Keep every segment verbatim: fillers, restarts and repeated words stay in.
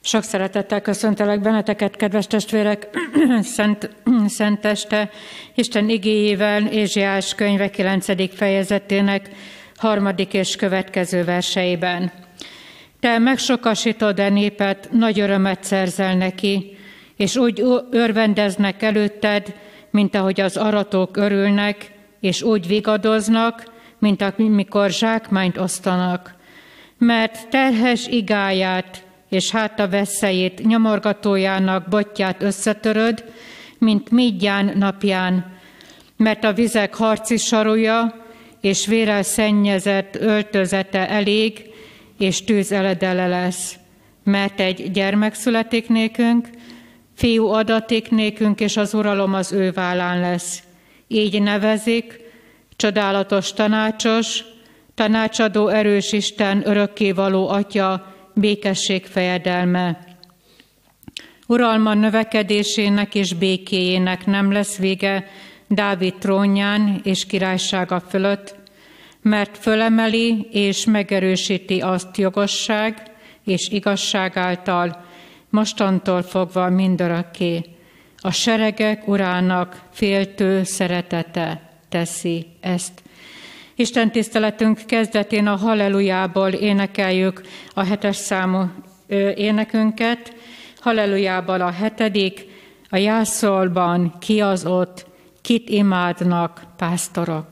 Sok szeretettel köszöntelek benneteket, kedves testvérek, Szent, Szent Este, Isten igéjével, Ézsaiás könyve kilencedik fejezetének harmadik és következő verseiben. Te megsokasítod a népet, nagy örömet szerzel neki, és úgy örvendeznek előtted, mint ahogy az aratók örülnek, és úgy vigadoznak, mint amikor zsákmányt osztanak. Mert terhes igáját és háta veszélyét, nyomorgatójának botját összetöröd, mint Midján napján, mert a vizek harci saruja, és vérrel szennyezett öltözete elég, és tűz eledele lesz. Mert egy gyermek születik nékünk, fiú adatik nékünk, és az uralom az ő vállán lesz. Így nevezik, csodálatos tanácsos, tanácsadó erős Isten, örökkévaló Atya, békesség fejedelme. Uralma növekedésének és békéjének nem lesz vége Dávid trónján és királysága fölött, mert fölemeli és megerősíti azt jogosság és igazság által, mostantól fogva mindörökké. A seregek urának féltő szeretete teszi ezt. Isten tiszteletünk kezdetén a hallelujából énekeljük a hetes számú énekünket. Hallelujából a hetedik, a jászolban ki az ott, kit imádnak pásztorok.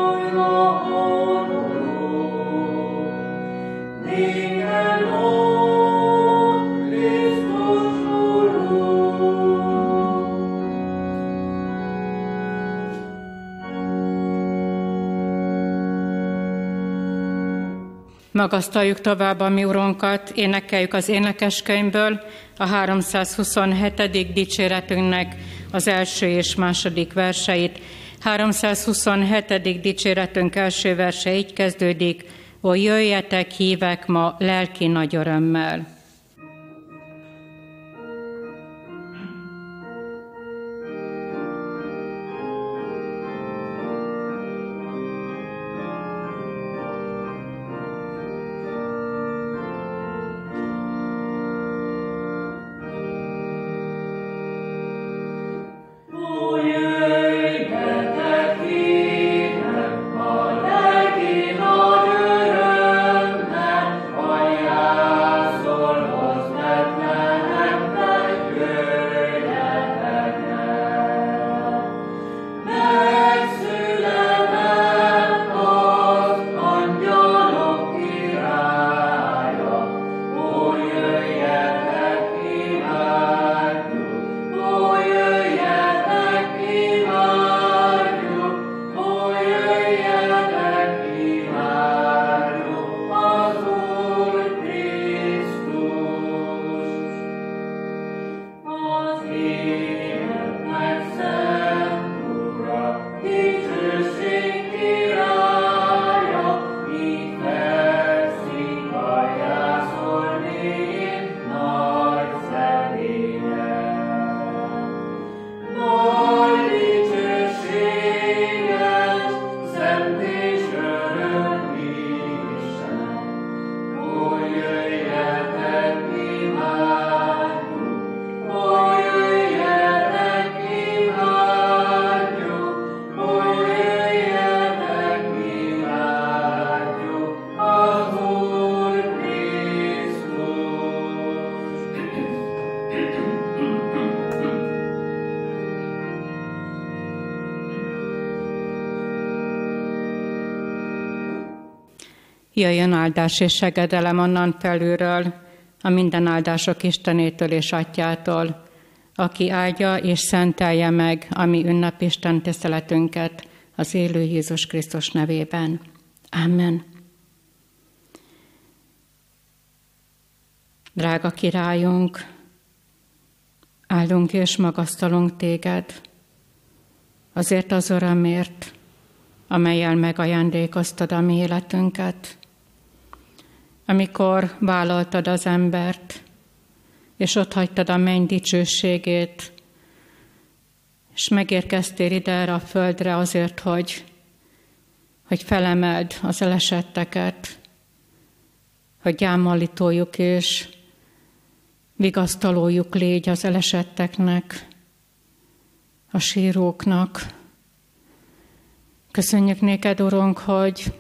Sing along. Magasztaljuk tovább a mi Urunkat, énekeljük az énekeskönyvből a háromszázhuszonhetedik dicséretünknek az első és második verseit. háromszázhuszonhetedik dicséretünk első verse így kezdődik: Ó, jöjjetek, hívek ma lelki nagy örömmel. Jöjjön áldás és segedelem onnan felülről, a minden áldások Istenétől és Atyától, aki áldja és szentelje meg a mi ünnepisten tiszteletünket az élő Jézus Krisztus nevében. Amen. Drága Királyunk, áldunk és magasztalunk téged azért az örömért, amellyel megajándékoztad a mi életünket. Amikor vállaltad az embert, és otthagytad a menny dicsőségét, és megérkeztél ide erre a földre azért, hogy, hogy felemeld az elesetteket, hogy gyámolítójuk és vigasztalójuk légy az elesetteknek, a síróknak. Köszönjük néked, Urunk, hogy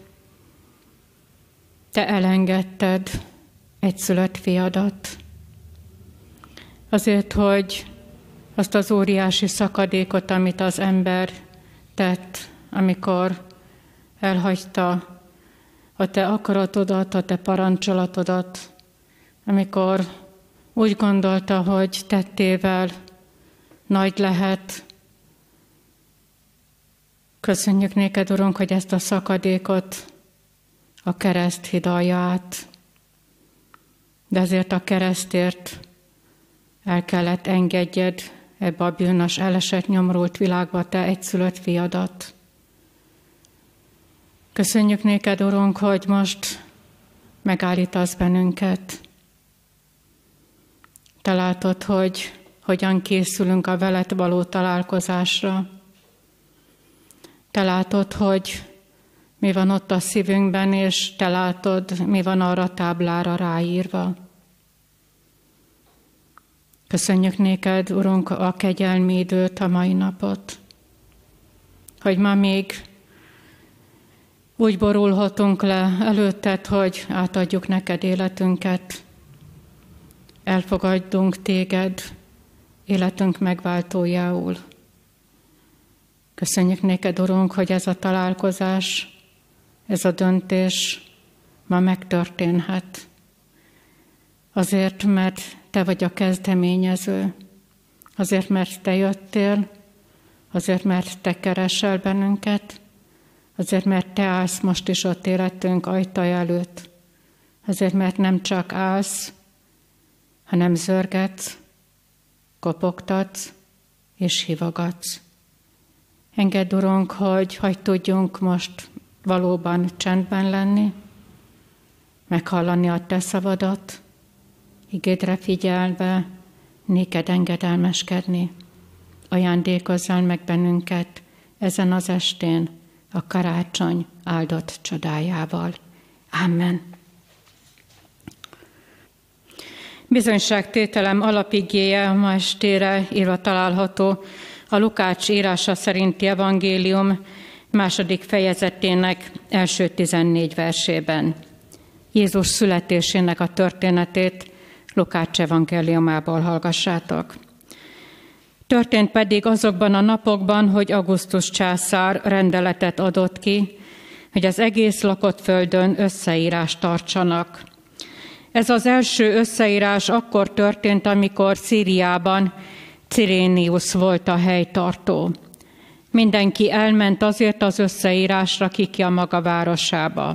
te elengedted egyszülött fiadat, azért, hogy azt az óriási szakadékot, amit az ember tett, amikor elhagyta a te akaratodat, a te parancsolatodat, amikor úgy gondolta, hogy tettével nagy lehet. Köszönjük néked, Urunk, hogy ezt a szakadékot a kereszt hidalja át, de ezért a keresztért el kellett engedjed ebbe a bűnös, elesett, nyomorult világba te egyszülött fiadat. Köszönjük néked, Urunk, hogy most megállítasz bennünket. Te látod, hogy hogyan készülünk a veled való találkozásra. Te látod, hogy mi van ott a szívünkben, és te látod, mi van arra a táblára ráírva. Köszönjük néked, Urunk, a kegyelmi időt, a mai napot, hogy ma még úgy borulhatunk le előtted, hogy átadjuk neked életünket, elfogadjunk téged életünk megváltójául. Köszönjük néked, Urunk, hogy ez a találkozás, ez a döntés ma megtörténhet. Azért, mert te vagy a kezdeményező, azért, mert te jöttél, azért, mert te keresel bennünket, azért, mert te állsz most is ott életünk ajtaja előtt, azért mert nem csak állsz, hanem zörgetsz, kopogtatsz és hívogatsz. Engedd, Urunk, hogy hagy tudjunk most valóban csendben lenni, meghallani a Te szavadat, igédre figyelve, néked engedelmeskedni. Ajándékozzál meg bennünket ezen az estén a karácsony áldott csodájával. Amen. Bizonyságtételem alapigéje ma estére írva található a Lukács írása szerinti evangélium második fejezetének első tizennégy versében. Jézus születésének a történetét Lukács evangéliumából hallgassátok. Történt pedig azokban a napokban, hogy Augustus császár rendeletet adott ki, hogy az egész lakott földön összeírást tartsanak. Ez az első összeírás akkor történt, amikor Szíriában Cirénius volt a helytartó. Mindenki elment azért az összeírásra, ki ki a maga városába.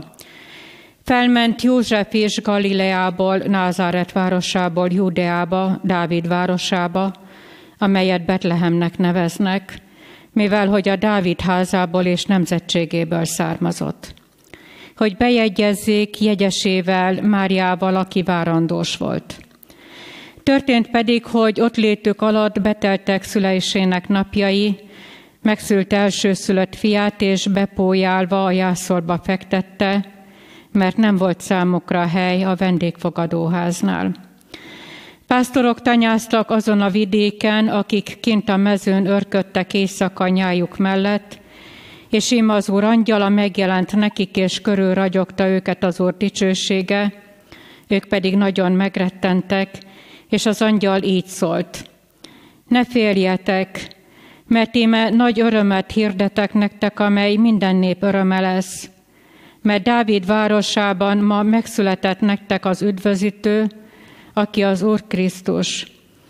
Felment József is Galileából, Názáret városából, Júdeába, Dávid városába, amelyet Betlehemnek neveznek, mivel hogy a Dávid házából és nemzetségéből származott. Hogy bejegyezzék jegyesével, Máriával, aki várandós volt. Történt pedig, hogy ott létük alatt beteltek szüleisének napjai, megszült elsőszülött fiát, és bepójálva a jászolba fektette, mert nem volt számukra hely a vendégfogadóháznál. Pásztorok tanyáztak azon a vidéken, akik kint a mezőn örködtek éjszaka nyájuk mellett, és ím az Úr angyala megjelent nekik, és körül ragyogta őket az Úr dicsősége, ők pedig nagyon megrettentek, és az angyal így szólt: ne féljetek, mert íme nagy örömet hirdetek nektek, amely minden nép öröme lesz, mert Dávid városában ma megszületett nektek az üdvözítő, aki az Úr Krisztus.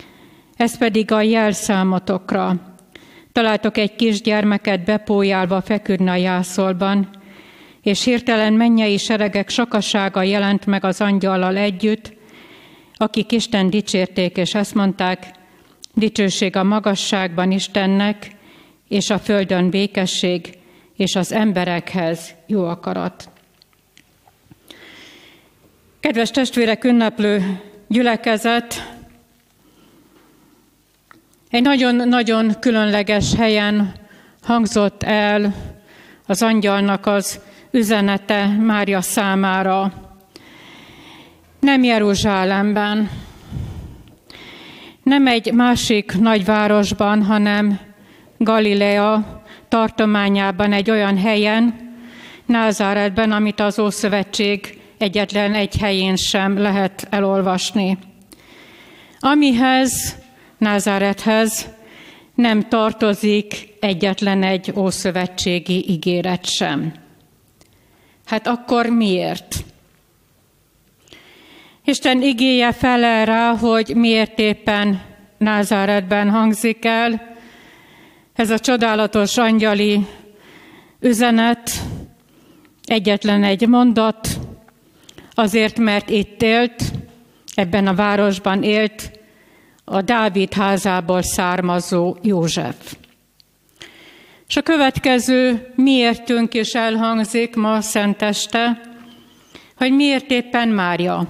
Ez pedig a jel számotokra. Találtok egy kisgyermeket bepójálva feküdni a jászolban, és hirtelen mennyei seregek sokasága jelent meg az angyallal együtt, akik Isten dicsérték, és ezt mondták: dicsőség a magasságban Istennek, és a földön békesség, és az emberekhez jó akarat. Kedves testvérek, ünneplő gyülekezet, egy nagyon-nagyon különleges helyen hangzott el az angyalnak az üzenete Mária számára. Nem Jeruzsálemben, nem egy másik nagyvárosban, hanem Galilea tartományában, egy olyan helyen, Názáretben, amit az Ószövetség egyetlen egy helyén sem lehet elolvasni. Amihez, Názárethez nem tartozik egyetlen egy ószövetségi ígéret sem. Hát akkor miért? Isten igéje felel rá, hogy miért éppen Názáretben hangzik el ez a csodálatos angyali üzenet, egyetlen egy mondat, azért, mert itt élt, ebben a városban élt a Dávid házából származó József. És a következő miértünk is elhangzik ma szenteste, hogy miért éppen Mária.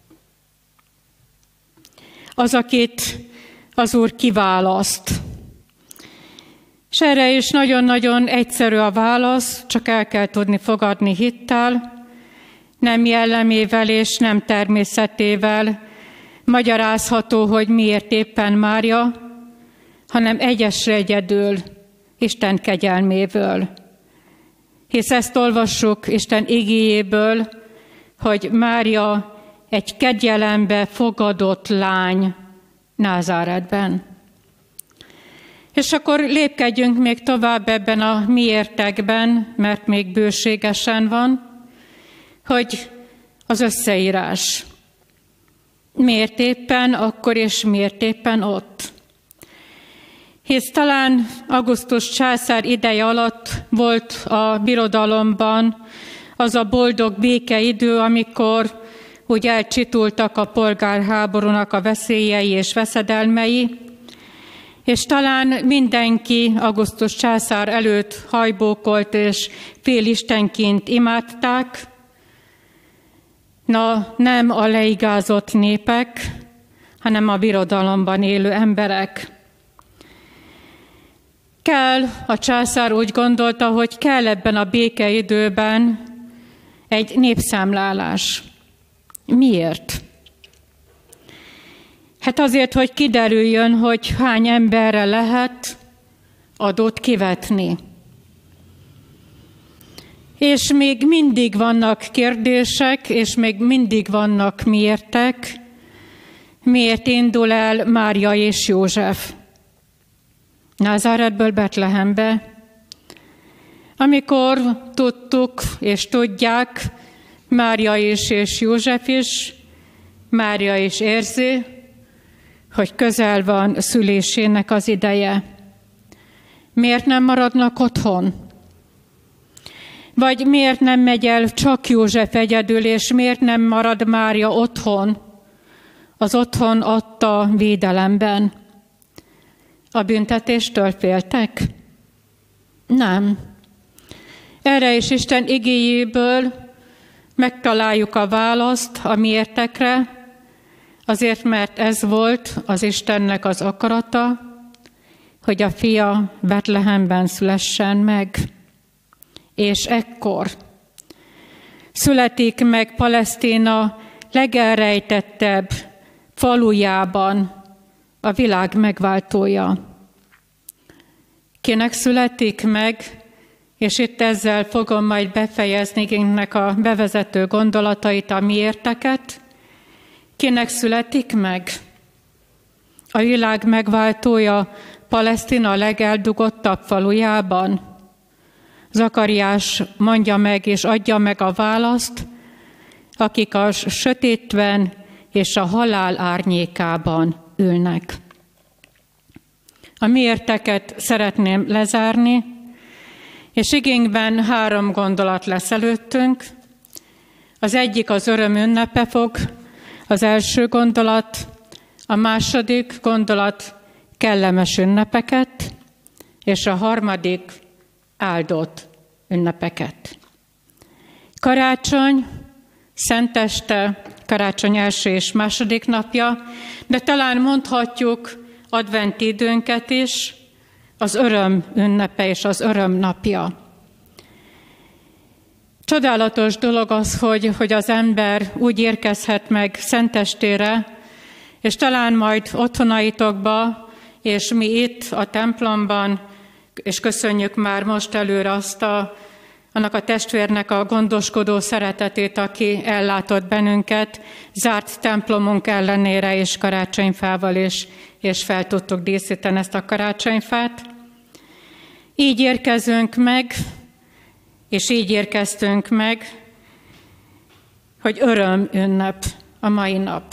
Az, akit az Úr kiválaszt. És erre is nagyon-nagyon egyszerű a válasz, csak el kell tudni fogadni hittel, nem jellemével és nem természetével magyarázható, hogy miért éppen Mária, hanem egyesre egyedül Isten kegyelméből. Hisz ezt olvassuk Isten igéjéből, hogy Mária egy kegyelembe fogadott lány Názáretben. És akkor lépkedjünk még tovább ebben a miértekben, mert még bőségesen van, hogy az összeírás. Miért éppen akkor és miért éppen ott? Hisz talán Augustus császár ideje alatt volt a birodalomban az a boldog békeidő, amikor úgy elcsitultak a polgárháborúnak a veszélyei és veszedelmei, és talán mindenki Augustus császár előtt hajbókolt és félistenként imádták, na nem a leigázott népek, hanem a birodalomban élő emberek. Kell, a császár úgy gondolta, hogy kell ebben a békeidőben egy népszámlálás. Miért? Hát azért, hogy kiderüljön, hogy hány emberre lehet adót kivetni. És még mindig vannak kérdések, és még mindig vannak miértek, miért indul el Mária és József Názáretből Betlehembe. Amikor tudtuk és tudják, Mária is és József is, Mária is érzi, hogy közel van szülésének az ideje. Miért nem maradnak otthon? Vagy miért nem megy el csak József egyedül, és miért nem marad Mária otthon, az otthon adta védelemben? A büntetéstől féltek? Nem. Erre is Isten igéjéből megtaláljuk a választ a miértekre, azért, mert ez volt az Istennek az akarata, hogy a fia Betlehemben szülessen meg. És ekkor születik meg Palesztina legelrejtettebb falujában a világ megváltója. Kinek születik meg, és itt ezzel fogom majd befejezni ennek a bevezető gondolatait, a miérteket. Kinek születik meg? A világ megváltója Palesztina legeldugottabb falujában. Zakariás mondja meg és adja meg a választ, akik a sötétben és a halál árnyékában ülnek. A miérteket szeretném lezárni, és igényben három gondolat lesz előttünk. Az egyik az öröm ünnepe fog, az első gondolat, a második gondolat kellemes ünnepeket, és a harmadik áldott ünnepeket. Karácsony, Szenteste, karácsony első és második napja, de talán mondhatjuk adventi időnket is, az öröm ünnepe és az öröm napja. Csodálatos dolog az, hogy, hogy az ember úgy érkezhet meg Szentestére, és talán majd otthonaitokba, és mi itt a templomban, és köszönjük már most előre azt a, annak a testvérnek a gondoskodó szeretetét, aki ellátott bennünket, zárt templomunk ellenére, és karácsonyfával, és, és fel tudtuk díszíteni ezt a karácsonyfát. Így érkezünk meg, és így érkeztünk meg, hogy öröm ünnep a mai nap.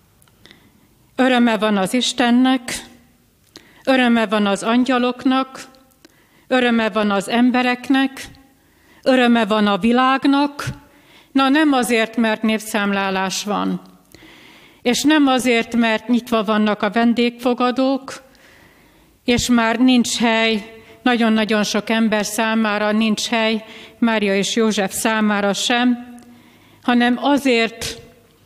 Öröme van az Istennek, öröme van az angyaloknak, öröme van az embereknek, öröme van a világnak, na nem azért, mert népszámlálás van, és nem azért, mert nyitva vannak a vendégfogadók, és már nincs hely, nagyon-nagyon sok ember számára nincs hely, Mária és József számára sem, hanem azért,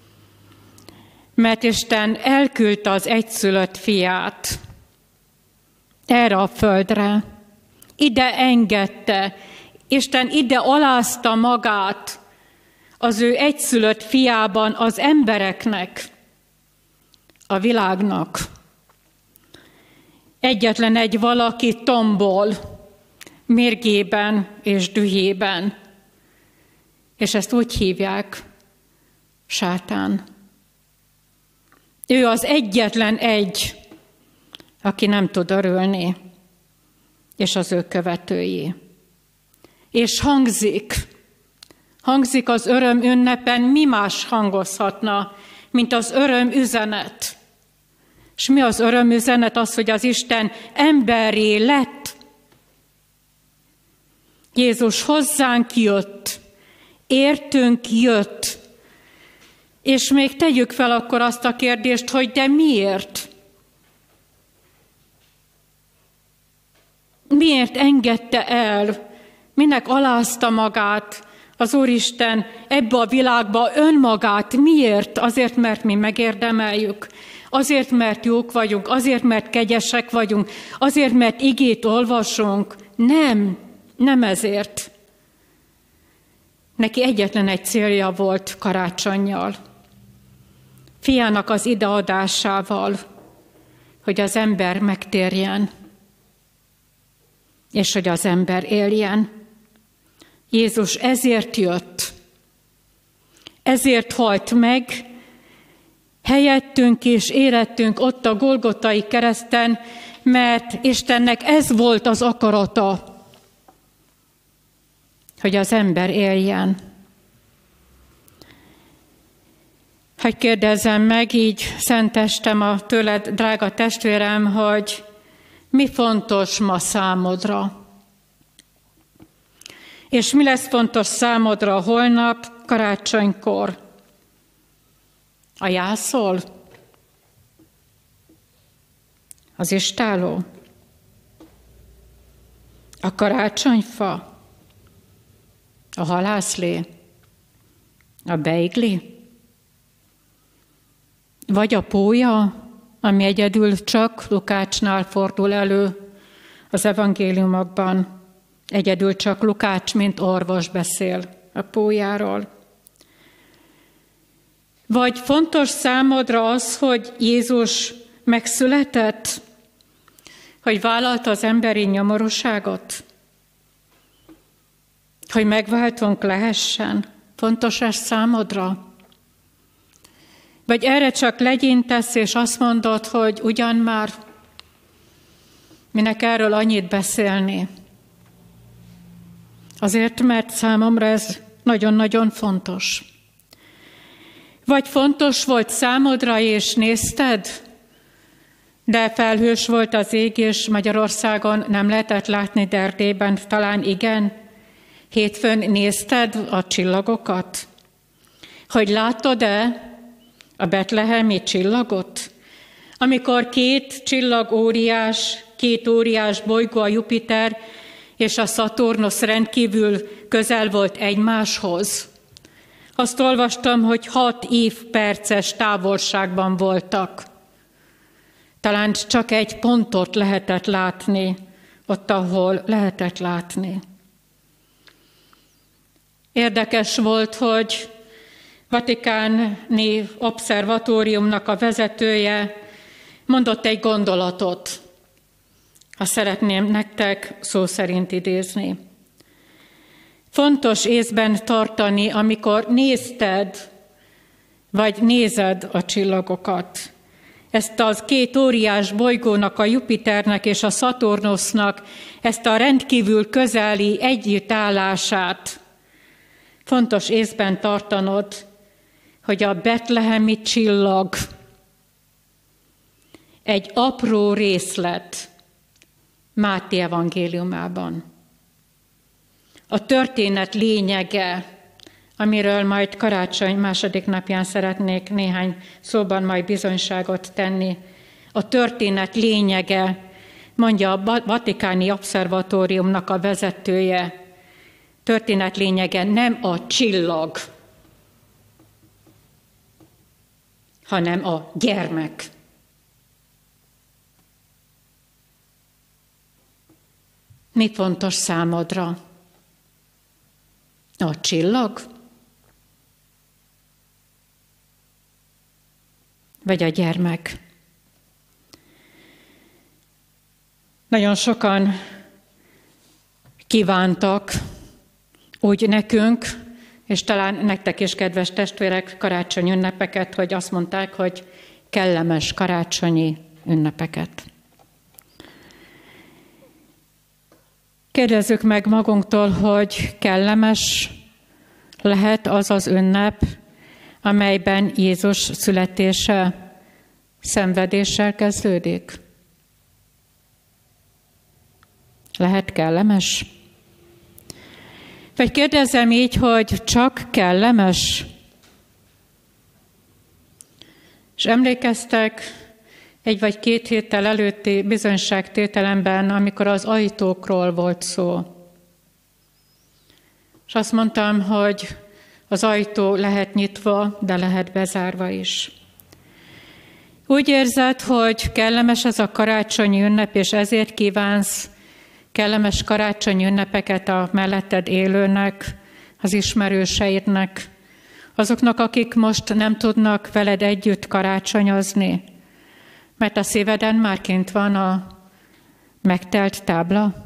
mert Isten elküldte az egyszülött fiát erre a földre. Ide engedte, Isten ide alázta magát az ő egyszülött fiában az embereknek, a világnak. Egyetlen egy valaki tombol, mérgében és dühében. És ezt úgy hívják, sátán. Ő az egyetlen egy, aki nem tud örülni, és az ő követői. És hangzik, hangzik az öröm ünnepen, mi más hangozhatna, mint az öröm üzenet. És mi az öröm üzenet? Az, hogy az Isten emberré lett. Jézus hozzánk jött, értünk jött, És még tegyük fel akkor azt a kérdést, hogy de miért? Miért engedte el, minek alázta magát az Úristen ebbe a világba önmagát? Miért? Azért, mert mi megérdemeljük. Azért, mert jók vagyunk. Azért, mert kegyesek vagyunk. Azért, mert igét olvasunk. Nem, nem ezért. Neki egyetlen egy célja volt karácsonnyal. Fiának az ideadásával, hogy az ember megtérjen, és hogy az ember éljen. Jézus ezért jött, ezért halt meg, helyettünk és érettünk ott a Golgotai kereszten, mert Istennek ez volt az akarata, hogy az ember éljen. Hogy kérdezzem meg így szentestem a tőled, drága testvérem, hogy mi fontos ma számodra? És mi lesz fontos számodra holnap, karácsonykor? A jászol? Az istálló? A karácsonyfa? A halászlé? A beigli? Vagy a pólya, ami egyedül csak Lukácsnál fordul elő az evangéliumokban. Egyedül csak Lukács, mint orvos beszél a pólyáról. Vagy fontos számodra az, hogy Jézus megszületett, hogy vállalta az emberi nyomorúságot, hogy megváltunk lehessen. Fontos ez számodra? Vagy erre csak legyintesz, és azt mondod, hogy ugyan már, minek erről annyit beszélni. Azért, mert számomra ez nagyon-nagyon fontos. Vagy fontos volt számodra, és nézted, de felhős volt az ég, és Magyarországon nem lehetett látni, de Erdélyben talán igen. Hétfőn nézted a csillagokat? Hogy látod-e a betlehemi csillagot? Amikor két csillag óriás, két óriás bolygó, a Jupiter és a Szaturnusz rendkívül közel volt egymáshoz. Azt olvastam, hogy hat évperces távolságban voltak. Talán csak egy pontot lehetett látni, ott, ahol lehetett látni. Érdekes volt, hogy Vatikáni Obszervatóriumnak a vezetője mondott egy gondolatot, ha szeretném nektek szó szerint idézni. Fontos észben tartani, amikor nézted, vagy nézed a csillagokat. Ezt az két óriás bolygónak, a Jupiternek és a Szaturnusznak, ezt a rendkívül közeli együttállását fontos észben tartanod, hogy a betlehemi csillag egy apró részlet Máté evangéliumában. A történet lényege, amiről majd karácsony második napján szeretnék néhány szóban majd bizonyságot tenni. A történet lényege, mondja a Vatikáni Obszervatóriumnak a vezetője, történet lényege nem a csillag, hanem a gyermek. Mi fontos számodra? A csillag? Vagy a gyermek? Nagyon sokan kívántak úgy nekünk, és talán nektek is, kedves testvérek, karácsony ünnepeket, hogy azt mondták, hogy kellemes karácsonyi ünnepeket. Kérdezzük meg magunktól, hogy kellemes lehet az az ünnep, amelyben Jézus születése szenvedéssel kezdődik. Lehet kellemes? Vagy kérdezem így, hogy csak kellemes? És emlékeztek egy vagy két héttel előtti bizonyságtételemben, amikor az ajtókról volt szó. És azt mondtam, hogy az ajtó lehet nyitva, de lehet bezárva is. Úgy érzed, hogy kellemes ez a karácsonyi ünnep, és ezért kívánsz kellemes karácsonyi ünnepeket a melletted élőnek, az ismerőseidnek, azoknak, akik most nem tudnak veled együtt karácsonyozni, mert a szíveden már kint van a megtelt tábla,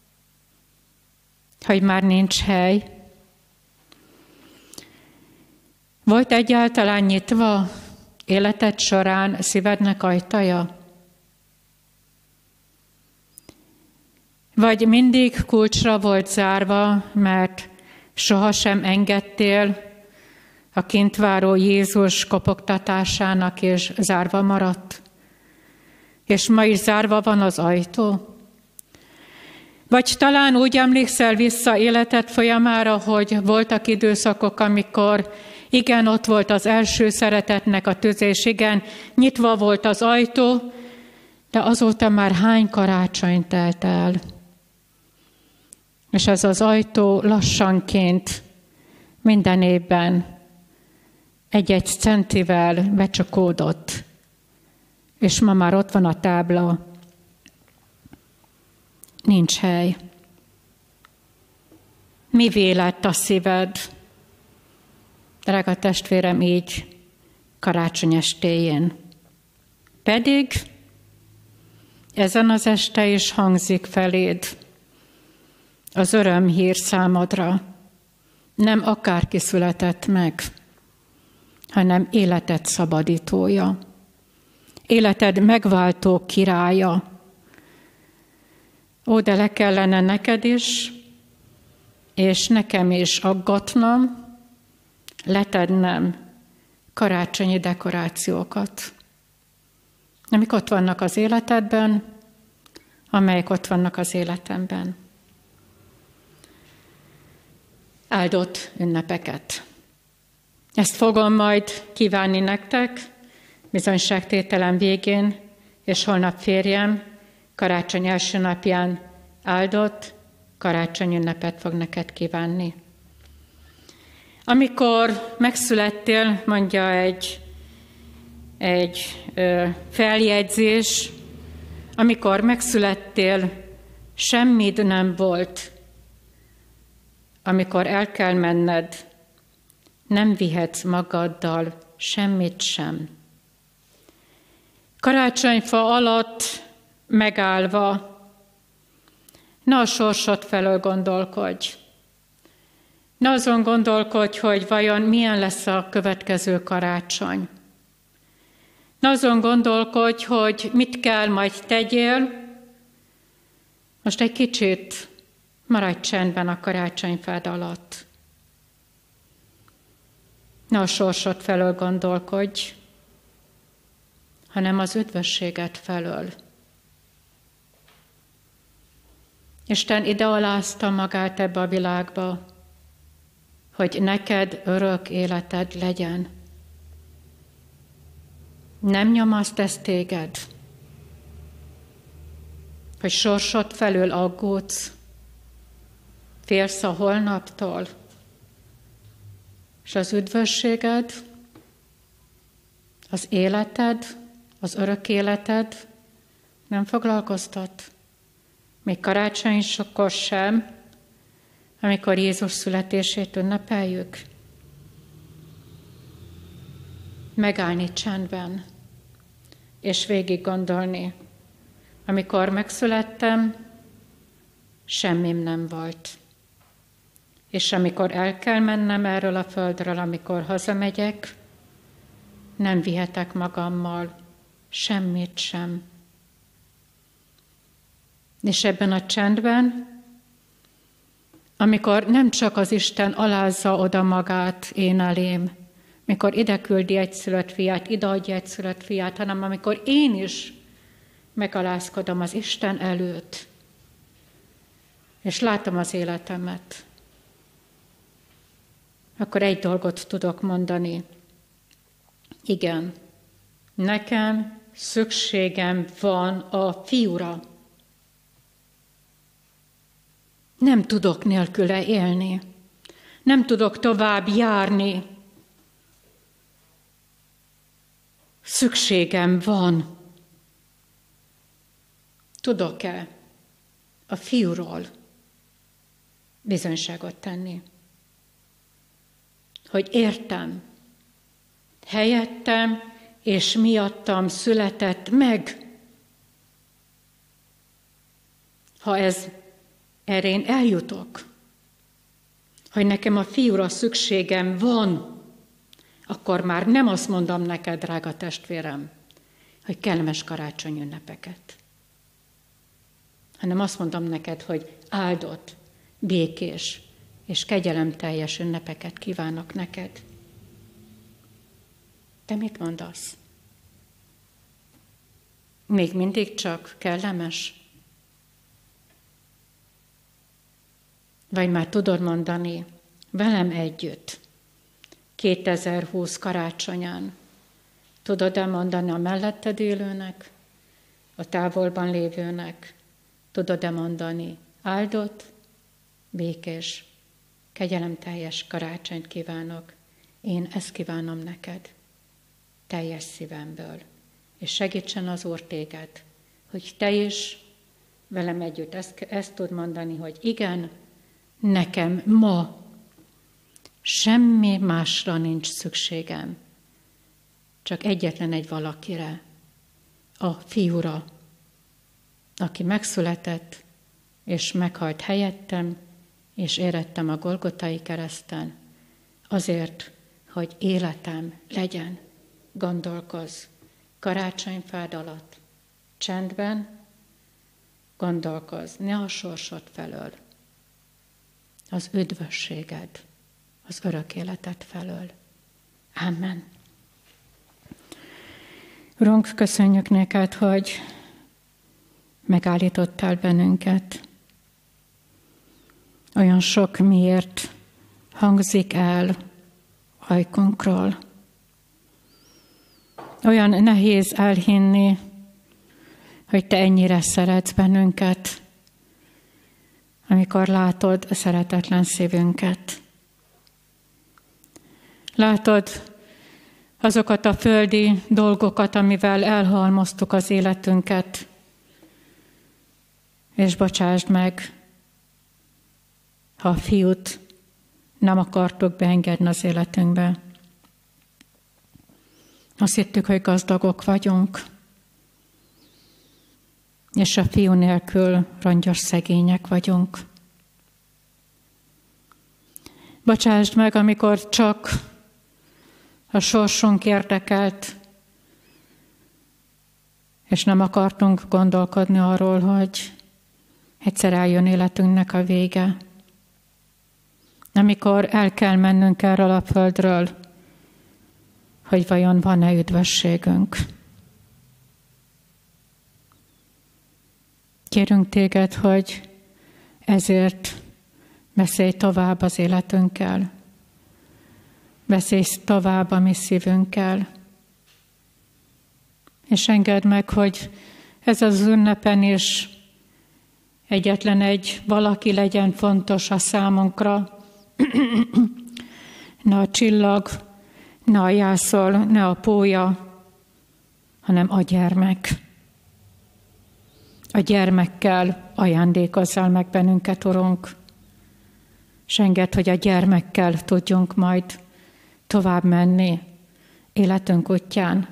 hogy már nincs hely. Volt egyáltalán nyitva életed során szívednek ajtaja? Vagy mindig kulcsra volt zárva, mert sohasem engedtél a kint váró Jézus kopogtatásának, és zárva maradt? És ma is zárva van az ajtó? Vagy talán úgy emlékszel vissza életed folyamára, hogy voltak időszakok, amikor igen, ott volt az első szeretetnek a tüze, és igen, nyitva volt az ajtó, de azóta már hány karácsony telt el. És ez az ajtó lassanként minden évben egy-egy centivel becsukódott, és ma már ott van a tábla. Nincs hely. Mivé lett a szíved, drága testvérem, így karácsony estéjén? Pedig ezen az este is hangzik feléd az örömhír számodra. Nem akárki született meg, hanem életed szabadítója, életed megváltó királya. Ó, de le kellene neked is, és nekem is aggatnom, letednem karácsonyi dekorációkat, amik ott vannak az életedben, amelyek ott vannak az életemben. Áldott ünnepeket. Ezt fogom majd kívánni nektek bizonyságtételem végén, és holnap férjem karácsony első napján áldott karácsony ünnepet fog neked kívánni. Amikor megszülettél, mondja egy, egy ö, feljegyzés, amikor megszülettél, semmid nem volt. Amikor el kell menned, nem vihetsz magaddal semmit sem. Karácsonyfa alatt megállva, ne a sorsod felől gondolkodj. Ne azon gondolkodj, hogy vajon milyen lesz a következő karácsony. Ne azon gondolkodj, hogy mit kell majd tegyél. Most egy kicsit maradj csendben a karácsonyfád alatt. Ne a sorsod felől gondolkodj, hanem az üdvösséget felől. Isten idealázta magát ebbe a világba, hogy neked örök életed legyen. Nem nyomaszt ez téged, hogy sorsod felől aggódsz, félsz a holnaptól, és az üdvösséged, az életed, az örök életed nem foglalkoztat. Még karácsonykor sem, amikor Jézus születését ünnepeljük. Megállni csendben, és végig gondolni. Amikor megszülettem, semmim nem volt. És amikor el kell mennem erről a földről, amikor hazamegyek, nem vihetek magammal semmit sem. És ebben a csendben, amikor nem csak az Isten alázza oda magát én elém, mikor ide küldi egy szülött fiát, ide adja egy szülött fiát, hanem amikor én is megalázkodom az Isten előtt, és látom az életemet, akkor egy dolgot tudok mondani. Igen, Nekem szükségem van a fiúra. Nem tudok nélküle élni. Nem tudok tovább járni. Szükségem van. Tudok-e a fiúról bizonyságot tenni? Hogy értem, helyettem és miattam született meg. Ha ez erre én eljutok, hogy nekem a fiúra szükségem van, akkor már nem azt mondom neked, drága testvérem, hogy kellemes karácsony ünnepeket, hanem azt mondom neked, hogy áldott, békés és kegyelemteljes ünnepeket kívánok neked. Te mit mondasz? Még mindig csak kellemes? Vagy már tudod mondani velem együtt, kétezer-húsz karácsonyán, tudod-e mondani a melletted élőnek, a távolban lévőnek, tudod-e mondani áldott, békés, kegyelemteljes karácsonyt kívánok, én ezt kívánom neked, teljes szívemből. És segítsen az Úr téged, hogy te is velem együtt ezt, ezt tud mondani, hogy igen, nekem ma semmi másra nincs szükségem, csak egyetlen egy valakire, a fiúra, aki megszületett, és meghalt helyettem, és érettem a Golgotai kereszten, azért, hogy életem legyen. Gondolkozz karácsonyfád alatt, csendben, gondolkozz, ne a sorsod felől, az üdvösséged, az örök életed felől. Amen. Urunk, köszönjük neked, hogy megállítottál bennünket. Olyan sok miért hangzik el ajkunkról. Olyan nehéz elhinni, hogy te ennyire szeretsz bennünket, amikor látod a szeretetlen szívünket. Látod azokat a földi dolgokat, amivel elhalmoztuk az életünket, és bocsásd meg, ha a fiút nem akartuk beengedni az életünkbe. Azt hittük, hogy gazdagok vagyunk, és a fiú nélkül rongyos szegények vagyunk. Bocsásd meg, amikor csak a sorsunk érdekelt, és nem akartunk gondolkodni arról, hogy egyszer eljön életünknek a vége. Amikor el kell mennünk erről a földről, hogy vajon van-e üdvösségünk. Kérünk téged, hogy ezért beszélj tovább az életünkkel, beszélj tovább a mi szívünkkel, és engedd meg, hogy ez az ünnepen is egyetlen egy valaki legyen fontos a számunkra, ne a csillag, ne a jászol, ne a pólya, hanem a gyermek. A gyermekkel ajándékozzál meg bennünket, Urunk, s engedd, hogy a gyermekkel tudjunk majd tovább menni életünk útján.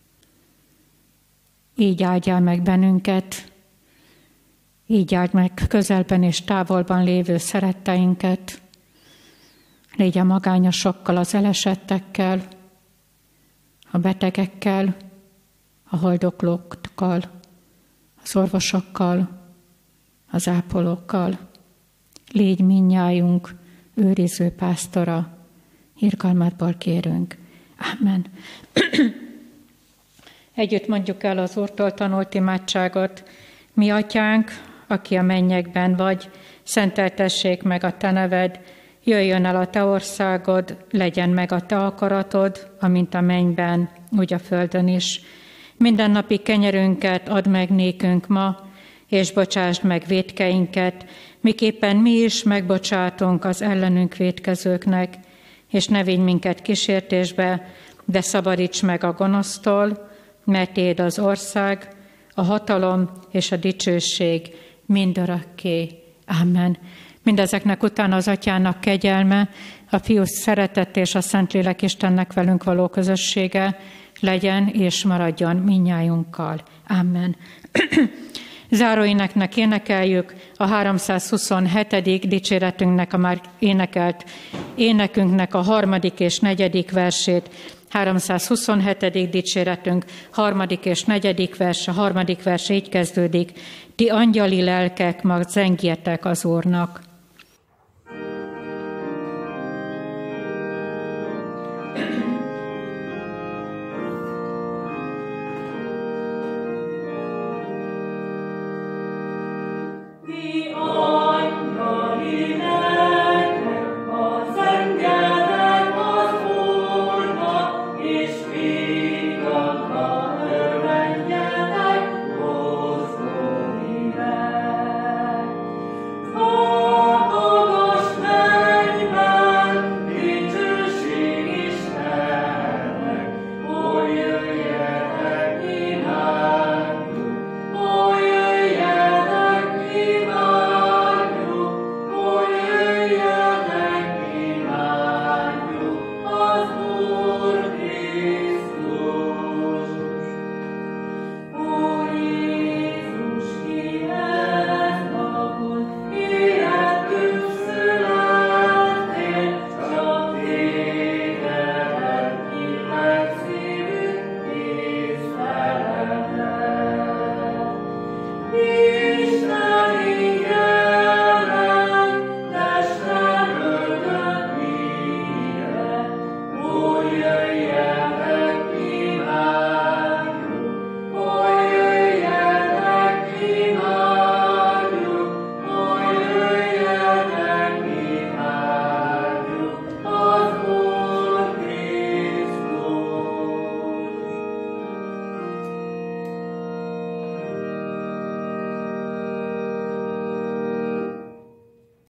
Így áldjál meg bennünket, így áld meg közelben és távolban lévő szeretteinket, légy a magányosokkal, az elesettekkel, a betegekkel, a haldoklókkal, az orvosokkal, az ápolókkal. Légy mindnyájunk őriző pásztora, irgalmadból kérünk. Amen. Együtt mondjuk el az Úrtól tanult imádságot. Mi atyánk, aki a mennyekben vagy, szenteltessék meg a te neved, jöjjön el a te országod, legyen meg a te akaratod, amint a mennyben, úgy a földön is. Mindennapi kenyerünket add meg nékünk ma, és bocsásd meg vétkeinket, miképpen mi is megbocsátunk az ellenünk vétkezőknek, és ne vigy minket kísértésbe, de szabadíts meg a gonosztól, mert tiéd az ország, a hatalom és a dicsőség mindörökké. Amen. Mindezeknek utána az Atyának kegyelme, a Fiú szeretet és a Szentlélek Istennek velünk való közössége legyen és maradjon mindnyájunkkal. Amen. Záróéneknek énekeljük a háromszázhuszonhetedik dicséretünknek, a már énekelt énekünknek a harmadik és negyedik versét. háromszázhuszonhetedik dicséretünk, harmadik és negyedik vers, a harmadik vers így kezdődik. Ti angyali lelkek, mag zengjetek az Úrnak.